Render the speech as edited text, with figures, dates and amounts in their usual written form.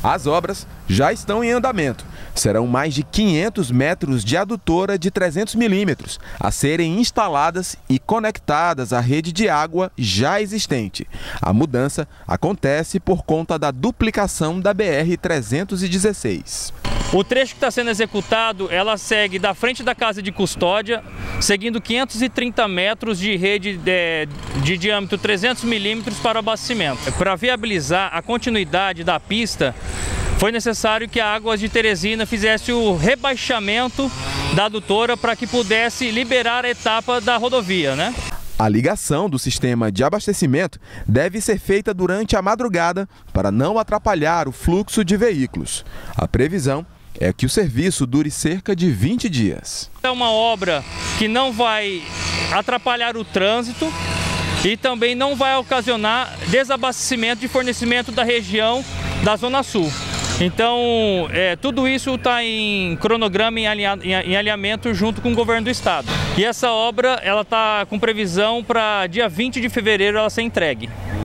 As obras já estão em andamento. Serão mais de 500 metros de adutora de 300 milímetros a serem instaladas e conectadas à rede de água já existente. A mudança acontece por conta da duplicação da BR-316. O trecho que está sendo executado, ela segue da frente da casa de custódia, seguindo 530 metros de rede de diâmetro 300 milímetros para abastecimento. Para viabilizar a continuidade da pista, foi necessário que a Águas de Teresina fizesse o rebaixamento da adutora para que pudesse liberar a etapa da rodovia, né? A ligação do sistema de abastecimento deve ser feita durante a madrugada para não atrapalhar o fluxo de veículos. A previsão é que o serviço dure cerca de 20 dias. É uma obra que não vai atrapalhar o trânsito e também não vai ocasionar desabastecimento de fornecimento da região da Zona Sul. Então, tudo isso está em cronograma, em alinhamento junto com o governo do estado. E essa obra ela está com previsão para dia 20 de fevereiro ela ser entregue.